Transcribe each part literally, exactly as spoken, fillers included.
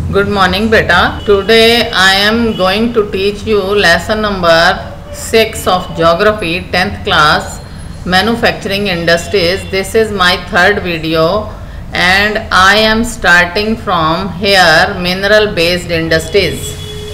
Good morning, beta. Today I am going to teach you lesson number six of geography, tenth class, manufacturing industries. This is my third video and I am starting from here, mineral based industries.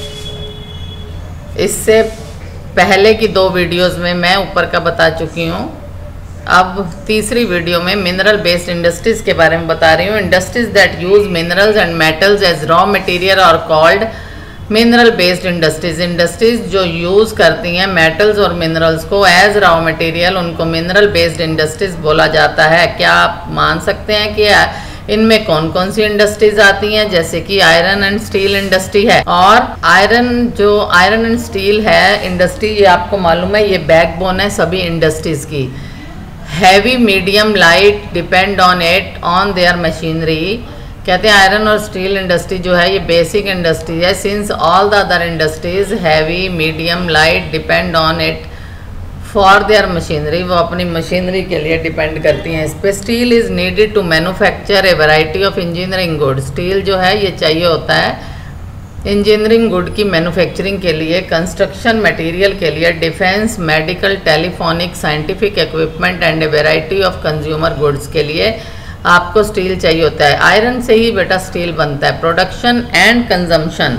इससे पहले की दो videos में मैं ऊपर का बता चुकी हूँ. अब तीसरी वीडियो में मिनरल बेस्ड इंडस्ट्रीज के बारे में बता रही हूँ. Industries that use minerals and metals as raw material और called mineral based industries. Industries जो यूज़ करती हैं मेटल्स और मिनरल्स को एज रॉ मटेरियल, उनको मिनरल बेस्ड इंडस्ट्रीज बोला जाता है. क्या आप मान सकते हैं कि इनमें कौन कौन सी इंडस्ट्रीज आती हैं? जैसे कि आयरन एंड स्टील इंडस्ट्री है. और आयरन जो आयरन एंड स्टील है इंडस्ट्री, ये आपको मालूम है ये बैकबोन है सभी इंडस्ट्रीज की. Heavy medium light depend on it on their machinery. कहते हैं आयरन और स्टील इंडस्ट्री जो है ये बेसिक इंडस्ट्री है. Since all the other industries heavy medium light depend on it for their machinery, वो अपनी मशीनरी के लिए डिपेंड करती हैं इस पर. Steel is needed to manufacture a variety of engineering good. Steel जो है ये चाहिए होता है इंजीनियरिंग गुड की मैन्युफैक्चरिंग के लिए, कंस्ट्रक्शन मटेरियल के लिए, defence, medical, telephonic, scientific equipment and a variety of consumer goods के लिए आपको स्टील चाहिए होता है. आयरन से ही बेटा स्टील बनता है. Production and consumption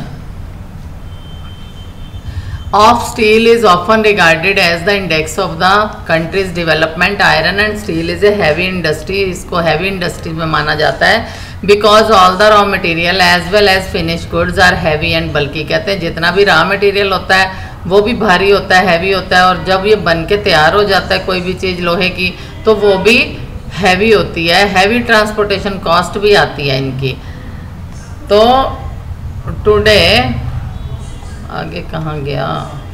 of steel is often regarded as the index of the country's development. Iron and steel is a heavy industry. इसको हैवी इंडस्ट्री में माना जाता है because all the raw material as well as finish goods are heavy and bulky. कहते हैं जितना भी raw material होता है वो भी भारी होता है, हैवी होता है, और जब ये बन के तैयार हो जाता है कोई भी चीज़ लोहे की तो वो भी हैवी होती है. हैवी ट्रांसपोर्टेशन कॉस्ट भी आती है इनकी. तो टुडे आगे कहाँ गया,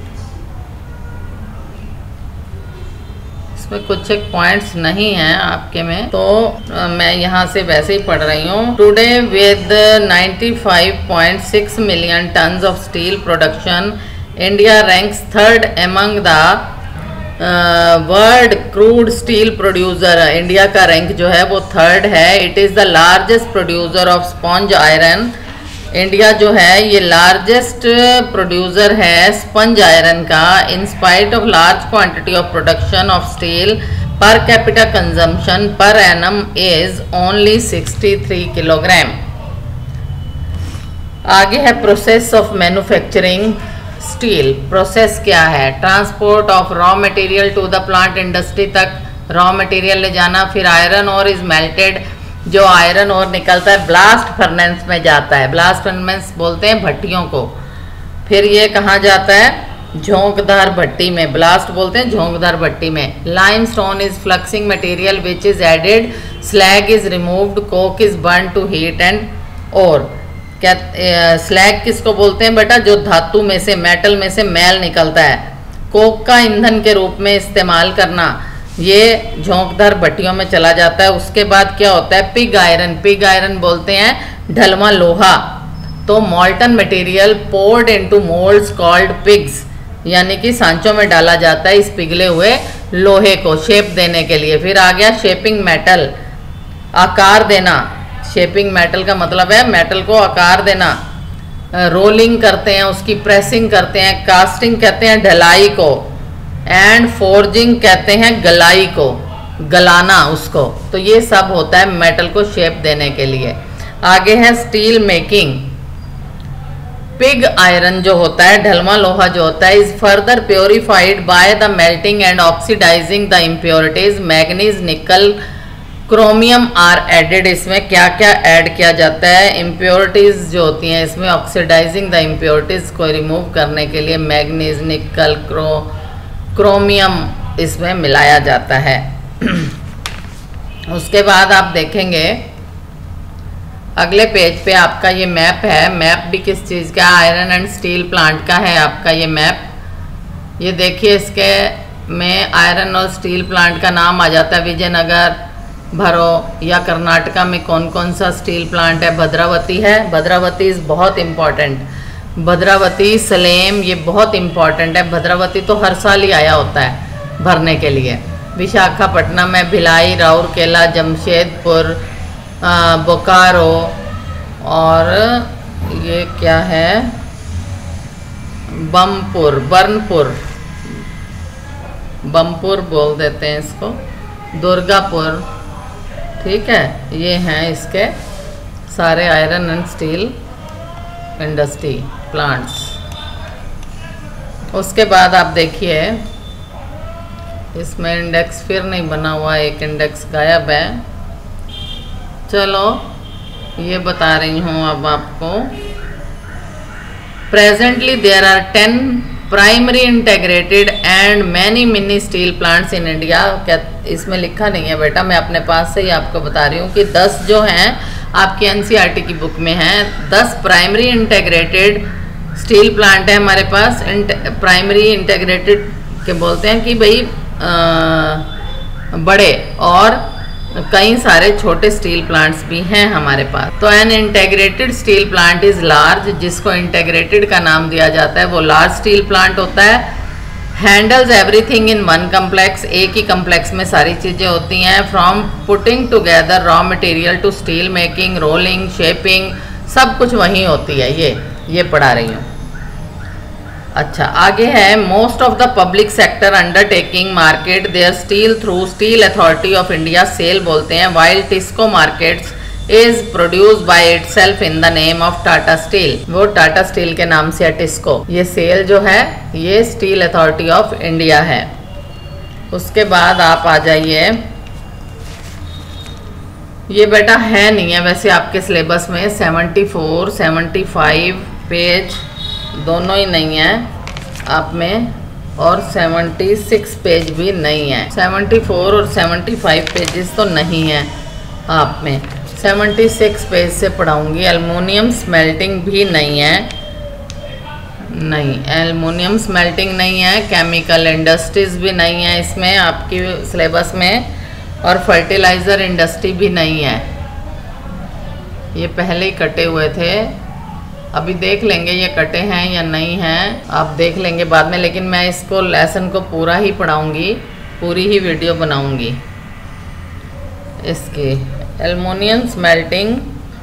इसमें कुछ एक पॉइंट्स नहीं हैं आपके में, तो मैं यहाँ से वैसे ही पढ़ रही हूँ. Today with ninety-five point six million tons of steel production, India ranks third among the world crude steel producer. India का रैंक जो है वो थर्ड है. It is the largest producer of sponge iron. India जो है ये largest producer है sponge iron का. In spite of large quantity of production of steel, per capita consumption per annum is only sixty-three kilogram. आगे है process of manufacturing steel. Process क्या है? Transport of raw material to the plant industry तक raw material ले जाना. फिर iron और is melted, जो आयरन और निकलता है ब्लास्ट फर्नेस में जाता है. ब्लास्ट फर्नेस बोलते हैं भट्टियों को. फिर ये कहाँ जाता है? झोंकदार भट्टी में. ब्लास्ट बोलते हैं झोंकदार भट्टी में. Limestone is fluxing material which is added. Slag is removed. Coke is burn to heat and और. क्या स्लैग किसको बोलते हैं बेटा? जो धातु में से, मेटल में से मैल निकलता है. कोक का ईंधन के रूप में इस्तेमाल करना, ये झोंकदार भट्टियों में चला जाता है. उसके बाद क्या होता है? Pig iron. पिग आयरन बोलते हैं ढलवा लोहा. तो molten material poured into moulds called pigs, यानी कि सांचों में डाला जाता है इस पिघले हुए लोहे को शेप देने के लिए. फिर आ गया शेपिंग मेटल, आकार देना. शेपिंग मेटल का मतलब है मेटल को आकार देना. रोलिंग करते हैं, उसकी प्रेसिंग करते हैं. कास्टिंग कहते हैं ढलाई को. एंड फोर्जिंग कहते हैं गलाई को, गलाना उसको. तो ये सब होता है मेटल को शेप देने के लिए. आगे है स्टील मेकिंग. पिग आयरन जो होता है, ढलवा लोहा जो होता है, is further purified by the melting and oxidising the impurities. Manganese, nickel, chromium are added. इसमें क्या क्या ऐड किया जाता है? इम्प्योरिटीज जो होती हैं इसमें ऑक्सीडाइजिंग द इम्प्योरिटीज को रिमूव करने के लिए मैग्नीज, निकल, क्रो क्रोमियम इसमें मिलाया जाता है. उसके बाद आप देखेंगे अगले पेज पे आपका ये मैप है. मैप भी किस चीज़ का? आयरन एंड स्टील प्लांट का है आपका ये मैप. ये देखिए इसके में आयरन और स्टील प्लांट का नाम आ जाता है. विजयनगर, भरो या कर्नाटका में कौन कौन सा स्टील प्लांट है? भद्रावती है. भद्रावती इज़ बहुत इम्पॉर्टेंट. भद्रावती, सलेम, ये बहुत इम्पॉर्टेंट है. भद्रावती तो हर साल ही आया होता है भरने के लिए. विशाखापट्टनम है, भिलाई, राउरकेला, जमशेदपुर, बोकारो और ये क्या है, बमपुर, बर्नपुर, बमपुर बोल देते हैं इसको, दुर्गापुर, ठीक है। ये हैं इसके सारे iron and steel industry plants. उसके बाद आप देखिए इसमें इंडेक्स फिर नहीं बना हुआ, एक इंडेक्स गायब है। चलो ये बता रही हूँ अब आपको। Presently there are ten primary integrated and many mini steel plants in India. क्या इसमें लिखा नहीं है बेटा, मैं अपने पास से ही आपको बता रही हूँ कि दस जो हैं आपकी एनसीईआरटी की बुक में हैं, दस प्राइमरी इंटेग्रेटेड स्टील प्लांट है हमारे पास। प्राइमरी इंटेग्रेटेड के बोलते हैं कि भाई आ, बड़े, और कई सारे छोटे स्टील प्लांट्स भी हैं हमारे पास। तो an integrated steel plant is large, जिसको इंटेग्रेटेड का नाम दिया जाता है वो लार्ज स्टील प्लांट होता है। Handles everything in one complex, एक ही कम्प्लेक्स में सारी चीज़ें होती हैं। From putting together raw material to steel making, rolling, shaping, सब कुछ वहीं होती है। ये ये पढ़ा रही हूँ। अच्छा आगे है, most of the public sector undertaking market their steel through steel authority of India, SAIL बोलते हैं। While TISCO markets is produce by itself in the name of Tata Steel, वो टाटा स्टील के नाम से है टिस्को। ये सेल जो है ये स्टील अथॉरिटी ऑफ इंडिया है। उसके बाद आप आ जाइए, ये बेटा है नहीं है वैसे आपके सिलेबस में, seventy four seventy five page दोनों ही नहीं है आप में, और छिहत्तर पेज भी नहीं है। चौहत्तर और पचहत्तर पेजेस तो नहीं है आप में, छिहत्तर पेज से पढ़ाऊंगी। एल्युमिनियम स्मेल्टिंग भी नहीं है, नहीं एल्युमिनियम स्मेल्टिंग नहीं है। केमिकल इंडस्ट्रीज भी नहीं है इसमें आपकी सिलेबस में, और फर्टिलाइज़र इंडस्ट्री भी नहीं है। ये पहले ही कटे हुए थे, अभी देख लेंगे ये कटे हैं या नहीं हैं, आप देख लेंगे बाद में। लेकिन मैं इसको लेसन को पूरा ही पढ़ाऊंगी, पूरी ही वीडियो बनाऊंगी इसकी। एल्युमिनियम स्मेल्टिंग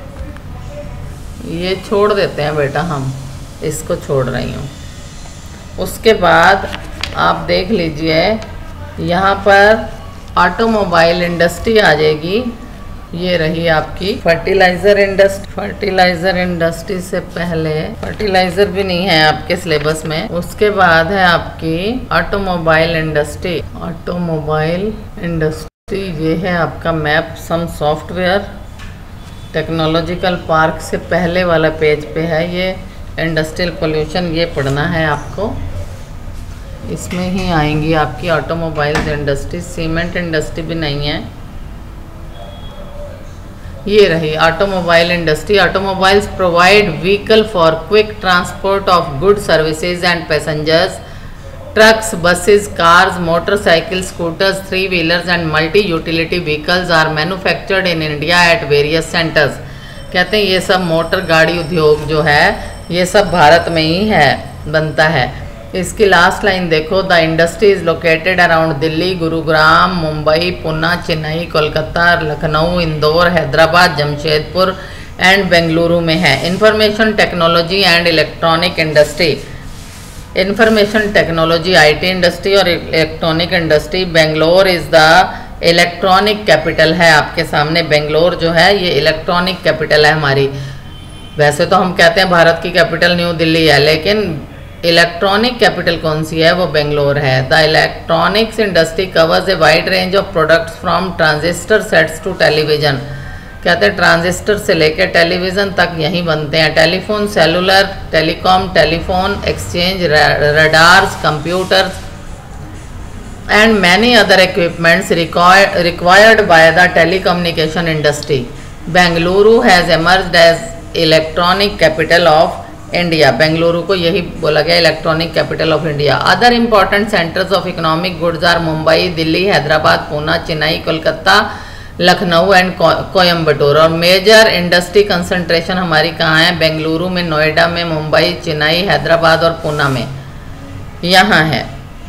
ये छोड़ देते हैं बेटा, हम इसको छोड़ रही हूँ। उसके बाद आप देख लीजिए यहाँ पर ऑटोमोबाइल इंडस्ट्री आ जाएगी। ये रही आपकी फर्टिलाइज़र इंडस्ट्री। फर्टिलाइज़र इंडस्ट्री से पहले फर्टिलाइज़र भी नहीं है आपके सिलेबस में। उसके बाद है आपकी ऑटोमोबाइल इंडस्ट्री। ऑटोमोबाइल इंडस्ट्री ये है आपका map some software. Technological park से पहले वाला पेज पे है ये। इंडस्ट्रियल पोल्यूशन ये पढ़ना है आपको, इसमें ही आएंगी आपकी ऑटोमोबाइल्स इंडस्ट्री। सीमेंट इंडस्ट्री भी नहीं है। ये रही automobile industry. Automobiles provide vehicle for quick transport of good services and passengers. Trucks, buses, cars, motorcycle, scooters, three wheelers and multi utility vehicles are manufactured in India at various centres. कहते हैं ये सब motor गाड़ी उद्योग जो है ये सब भारत में ही है, बनता है। इसकी लास्ट लाइन देखो, the industry is located around Delhi, Gurugram, Mumbai, Pune, Chennai, Kolkata, Lucknow, Indore, Hyderabad, Jamshedpur and Bengaluru में है। Information technology and electronic industry. Information technology IT industry और electronic industry. Bangalore is the electronic capital है आपके सामने। बेंगलोर जो है ये इलेक्ट्रॉनिक कैपिटल है हमारी। वैसे तो हम कहते हैं भारत की कैपिटल न्यू दिल्ली है, लेकिन इलेक्ट्रॉनिक कैपिटल कौन सी है, वो बेंगलोर है। The electronics industry covers a wide range of products from transistor sets to television. कहते हैं ट्रांजिस्टर से लेकर टेलीविज़न तक यहीं बनते हैं। Telephone, cellular, telecom, telephone exchange, radars, computers and many other equipments required by the telecommunication industry. Bengaluru has emerged as electronic capital of India. Bengaluru को यही बोला गया electronic capital of India. Other important centres of economic goods are Mumbai, Delhi, Hyderabad, Pune, Chennai, Kolkata, Lucknow and Coimbatore. और major industry concentration हमारी कहाँ है, बेंगलुरु में, नोएडा में, मुंबई, चेन्नई, हैदराबाद और पुणे में यहाँ है।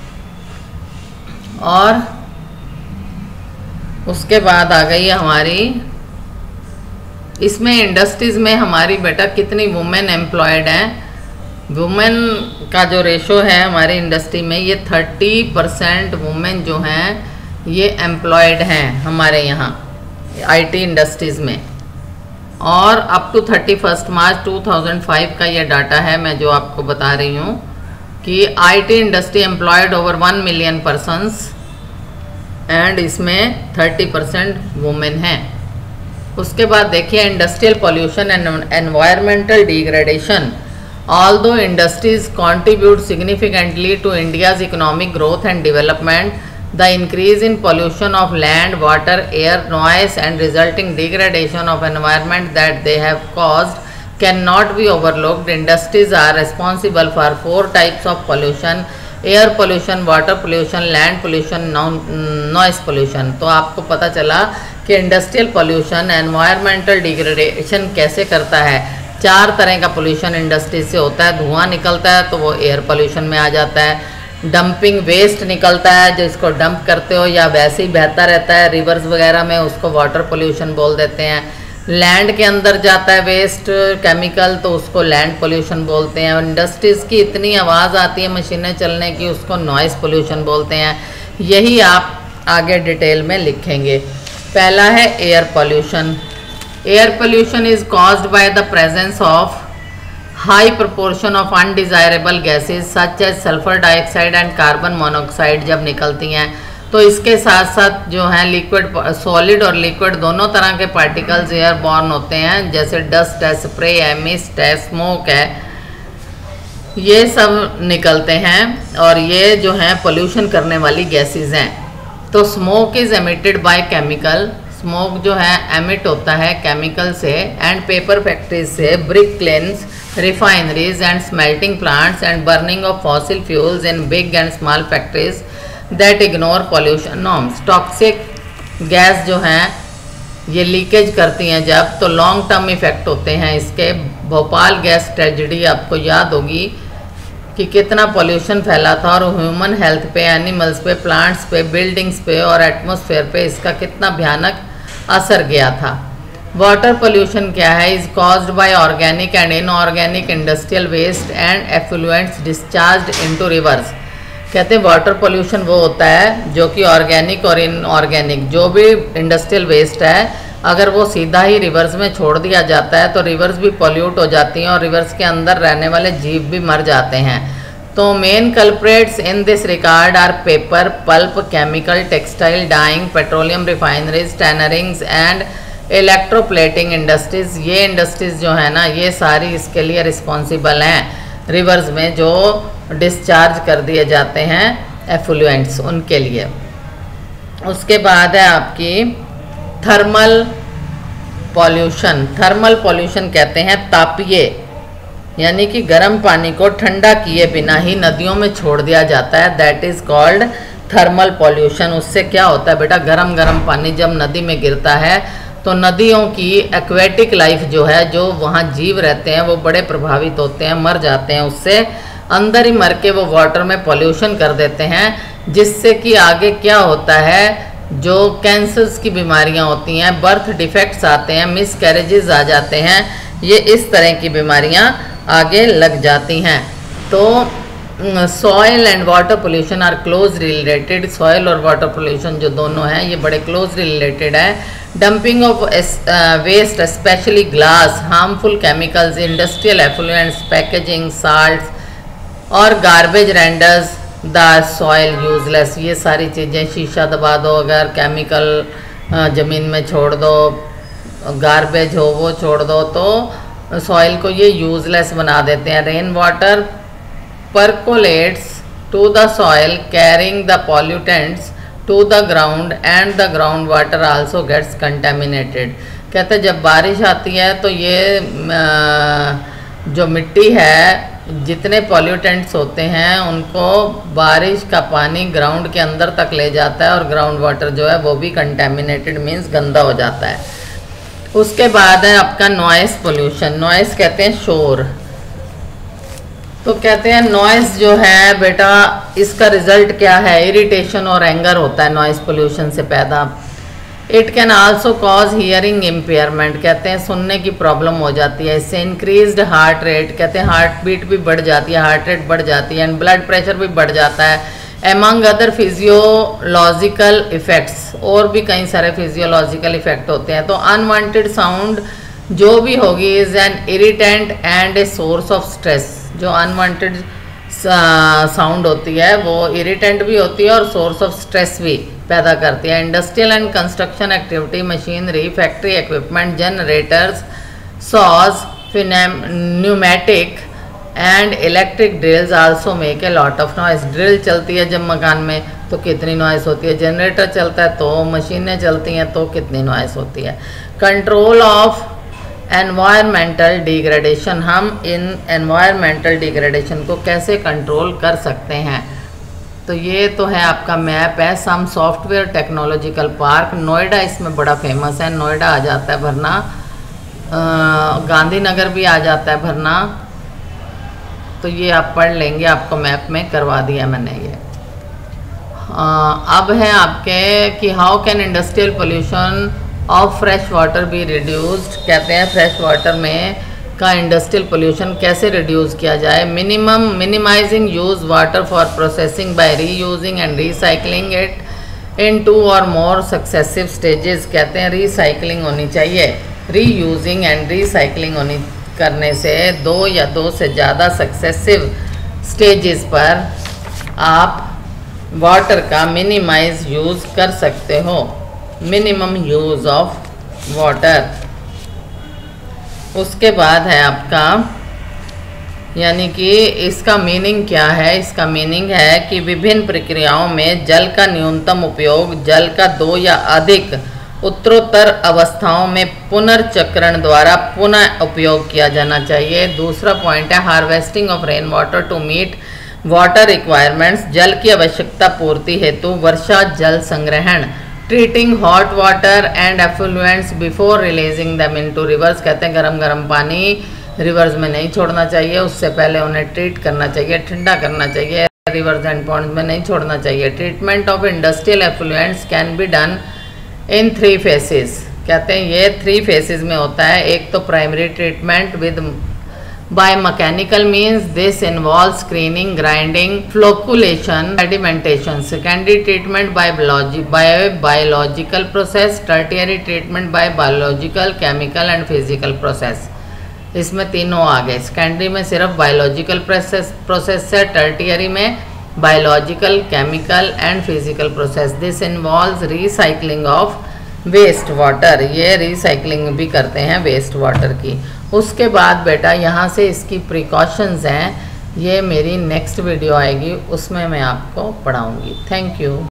और उसके बाद आ गई हमारी इसमें इंडस्ट्रीज़ में हमारी बेटा कितनी वुमेन एम्प्लॉयड हैं? वुमेन का जो रेशो है हमारी इंडस्ट्री में, ये थर्टी परसेंट वुमेन जो हैं ये एम्प्लॉयड हैं हमारे यहाँ आईटी इंडस्ट्रीज़ में। और up to thirty first March two thousand five का ये डाटा है मैं जो आपको बता रही हूँ कि IT industry employed over one million persons and इसमें थर्टी परसेंट वुमेन हैं। उसके बाद देखिए industrial pollution and environmental degradation. Although industries contribute significantly to India's economic growth and development, the increase in pollution of land, water, air, noise and resulting degradation of environment that they have caused cannot be overlooked. Industries are responsible for four types of pollution: air pollution, water pollution, land pollution, noise pollution। तो आपको पता चला कि industrial pollution environmental degradation कैसे करता है। चार तरह का पोल्यूशन इंडस्ट्री से होता है। धुआं निकलता है तो वो एयर पोल्यूशन में आ जाता है। डंपिंग वेस्ट निकलता है जिसको डंप करते हो या वैसे ही बहता रहता है रिवर्स वगैरह में, उसको वाटर पोल्यूशन बोल देते हैं। लैंड के अंदर जाता है वेस्ट केमिकल तो उसको लैंड पोल्यूशन बोलते हैं। इंडस्ट्रीज़ की इतनी आवाज़ आती है मशीनें चलने की, उसको नॉइज़ पोल्यूशन बोलते हैं। यही आप आगे डिटेल में लिखेंगे। पहला है air pollution. Air pollution is caused by the presence of high proportion of undesirable gases such as sulfur dioxide and carbon monoxide जब निकलती हैं तो इसके साथ साथ जो है लिक्विड, सॉलिड और लिक्विड दोनों तरह के पार्टिकल्स एयर बॉर्न होते हैं, जैसे डस्ट है, स्प्रे है, मिस्ट है, स्मोक है, ये सब निकलते हैं और ये जो है पोल्यूशन करने वाली गैसेस हैं। तो smoke is emitted by chemical, smoke जो है एमिट होता है केमिकल से एंड पेपर फैक्ट्रीज से, brick kilns, refineries and smelting plants and burning of fossil fuels in big and small factories that ignore pollution norms. Toxic gas जो हैं ये leakage करती हैं जब, तो लॉन्ग टर्म इफेक्ट होते हैं इसके। भोपाल गैस ट्रेजिडी आपको याद होगी कि कितना पॉल्यूशन फैला था और ह्यूमन हेल्थ पे, एनिमल्स पे, प्लांट्स पे, बिल्डिंग्स पे और एटमॉस्फेयर पे इसका कितना भयानक असर गया था। वाटर पोल्यूशन क्या है? Is caused by organic and inorganic industrial waste and effluents discharged into rivers. कहते हैं वाटर पोल्यूशन वो होता है जो कि ऑर्गेनिक और इनऑर्गेनिक जो भी इंडस्ट्रियल वेस्ट है अगर वो सीधा ही रिवर्स में छोड़ दिया जाता है तो रिवर्स भी पॉल्यूट हो जाती हैं और रिवर्स के अंदर रहने वाले जीव भी मर जाते हैं। तो main culprits in this regard are paper, pulp, chemical, textile, dyeing, petroleum refineries, tannerings and electroplating industries. ये इंडस्ट्रीज जो है ना ये सारी इसके लिए रिस्पॉन्सिबल हैं, रिवर्स में जो डिस्चार्ज कर दिए जाते हैं एफ्लुएंट्स उनके लिए। उसके बाद है आपकी थर्मल पॉल्यूशन। थर्मल पॉल्यूशन कहते हैं तापीय, यानी कि गर्म पानी को ठंडा किए बिना ही नदियों में छोड़ दिया जाता है, that is called thermal pollution. उससे क्या होता है बेटा, गरम गरम पानी जब नदी में गिरता है तो नदियों की एक्वेटिक लाइफ जो है, जो वहाँ जीव रहते हैं वो बड़े प्रभावित होते हैं, मर जाते हैं। उससे अंदर ही मर के वो वाटर में पॉल्यूशन कर देते हैं, जिससे कि आगे क्या होता है, जो कैंसर्स की बीमारियां होती हैं, बर्थ डिफेक्ट्स आते हैं, मिस कैरेजेस आ जाते हैं, ये इस तरह की बीमारियां आगे लग जाती हैं। तो soil and water pollution are close related. Soil और वाटर पोल्यूशन जो दोनों हैं ये बड़े क्लोज रिलेटेड है। Dumping of waste specially glass, harmful chemicals, industrial effluents, packaging, salts और garbage renders the soil useless. ये सारी चीज़ें, शीशा दबा दो अगर, केमिकल ज़मीन में छोड़ दो, गार्बेज हो वो छोड़ दो, तो सॉइल को ये यूजलेस बना देते हैं। Rain water percolates to the soil carrying the pollutants to the ground and the groundwater also gets contaminated। कहते हैं जब बारिश आती है तो ये जो मिट्टी है जितने पॉल्यूटेंट्स होते हैं उनको बारिश का पानी ग्राउंड के अंदर तक ले जाता है और ग्राउंड वाटर जो है वो भी कंटेमिनेटेड मीन्स गंदा हो जाता है। उसके बाद है आपका नॉइस पोल्यूशन। नॉइस कहते हैं शोर। तो कहते हैं नॉइस जो है बेटा इसका रिजल्ट क्या है, इरिटेशन और एंगर होता है नॉइस पोल्यूशन से पैदा। It can also cause hearing impairment, कहते हैं सुनने की प्रॉब्लम हो जाती है इससे। इंक्रीज्ड हार्ट रेट, कहते हैं हार्ट बीट भी बढ़ जाती है, हार्ट रेट बढ़ जाती है, एंड ब्लड प्रेशर भी बढ़ जाता है। एमंग अदर फिजियोलॉजिकल इफेक्ट्स, और भी कई सारे फिजियोलॉजिकल इफेक्ट होते हैं। तो अनवांटेड साउंड जो भी होगी is an irritant and a source of stress. जो अनवांटेड साउंड होती है वो इरिटेंट भी होती है और सोर्स ऑफ स्ट्रेस भी पैदा करती है। Industrial and construction activity, machinery, factory equipment, generators, saws, pneumatic and electric drills also make a lot of noise. Drill चलती है जब मकान में तो कितनी नॉइस होती है, जनरेटर चलता है तो, मशीनें चलती हैं तो कितनी नॉइस होती है। कंट्रोल ऑफ एनवायरमेंटल डिग्रेडेशन, हम इन एनवायरमेंटल डिग्रेडेशन को कैसे कंट्रोल कर सकते हैं। तो ये तो है आपका मैप है। Some software technological park, Noida इसमें बड़ा फेमस है, नोएडा आ जाता है भरना, गांधीनगर भी आ जाता है भरना। तो ये आप पढ़ लेंगे, आपको मैप में करवा दिया मैंने ये। आ, अब है आपके कि how can industrial pollution of fresh water be reduced, कहते हैं फ्रेश वाटर में का इंडस्ट्रियल पोल्यूशन कैसे रिड्यूस किया जाए। Minimum minimizing use water for processing by reusing and recycling it in two और मोर सक्सेसिव स्टेजेस, कहते हैं रिसाइकलिंग होनी चाहिए, रीयूजिंग एंड रिसाइकलिंग होनी करने से दो या दो से ज़्यादा सक्सेसिव स्टेजेस पर आप वाटर का मिनिमाइज यूज़ कर सकते हो। Minimum use of water. उसके बाद है आपका, यानी कि इसका मीनिंग क्या है। इसका मीनिंग है कि विभिन्न प्रक्रियाओं में जल का न्यूनतम उपयोग, जल का दो या अधिक उत्तरोत्तर अवस्थाओं में पुनर्चक्रण द्वारा पुनः उपयोग किया जाना चाहिए। दूसरा पॉइंट है harvesting of rain water to meet water requirements, जल की आवश्यकता पूर्ति हेतु वर्षा जल संग्रहण। Treating hot water and effluents before releasing them into rivers, कहते हैं गरम गरम पानी रिवर्स में नहीं छोड़ना चाहिए, उससे पहले उन्हें ट्रीट करना चाहिए, ठंडा करना चाहिए, रिवर्स एंड पॉन्ड्स में नहीं छोड़ना चाहिए। Treatment of industrial effluents can be done in three phases, कहते हैं ये थ्री फेसेस में होता है। एक तो primary treatment with by mechanical means, this involve screening, grinding, flocculation, sedimentation. Secondary treatment by by biological process. Tertiary treatment by biological, chemical and physical process. इसमें तीनों आ गए। सेकेंडरी में सिर्फ बायोलॉजिकल प्रोसेस प्रोसेस है, टर्टियरी में biological, chemical and physical process. This involves recycling of waste water, ये recycling भी करते हैं वेस्ट वाटर की। उसके बाद बेटा यहाँ से इसकी प्रिकॉशंस हैं, ये मेरी नेक्स्ट वीडियो आएगी उसमें मैं आपको पढ़ाऊँगी। Thank you.